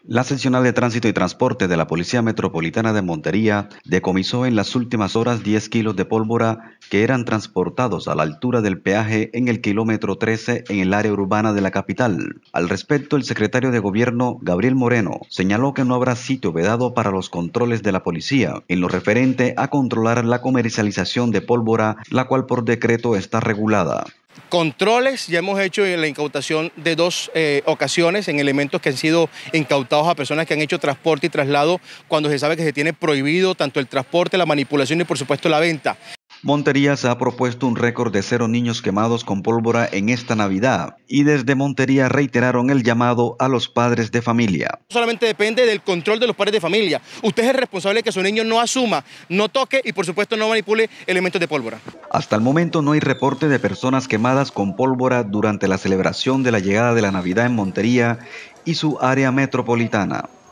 La seccional de Tránsito y Transporte de la Policía Metropolitana de Montería decomisó en las últimas horas 10 kilos de pólvora que eran transportados a la altura del peaje en el kilómetro 13 en el área urbana de la capital. Al respecto, el secretario de Gobierno, Gabriel Moreno, señaló que no habrá sitio vedado para los controles de la policía en lo referente a controlar la comercialización de pólvora, la cual por decreto está regulada. Controles ya hemos hecho en la incautación de 2 ocasiones en elementos que han sido incautados a personas que han hecho transporte y traslado cuando se sabe que se tiene prohibido tanto el transporte, la manipulación y por supuesto la venta. Montería se ha propuesto un récord de 0 niños quemados con pólvora en esta Navidad y desde Montería reiteraron el llamado a los padres de familia. Solamente depende del control de los padres de familia. Usted es el responsable de que su niño no asuma, no toque y por supuesto no manipule elementos de pólvora. Hasta el momento no hay reporte de personas quemadas con pólvora durante la celebración de la llegada de la Navidad en Montería y su área metropolitana.